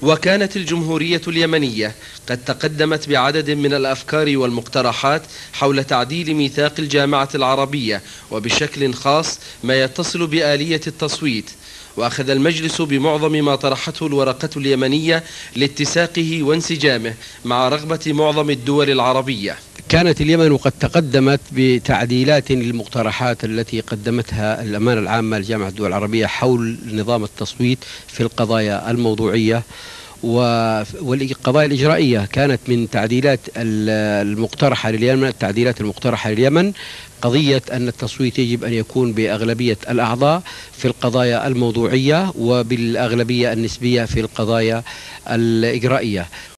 وكانت الجمهورية اليمنية قد تقدمت بعدد من الأفكار والمقترحات حول تعديل ميثاق الجامعة العربية، وبشكل خاص ما يتصل بآلية التصويت. وأخذ المجلس بمعظم ما طرحته الورقة اليمنية لاتساقه وانسجامه مع رغبة معظم الدول العربية. كانت اليمن قد تقدمت بتعديلات للمقترحات التي قدمتها الأمانة العامة لجامعة الدول العربية حول نظام التصويت في القضايا الموضوعية والقضايا الإجرائية. كانت من تعديلات المقترحة لليمن، التعديلات المقترحة لليمن، قضية أن التصويت يجب أن يكون بأغلبية الأعضاء في القضايا الموضوعية وبالأغلبية النسبية في القضايا الإجرائية.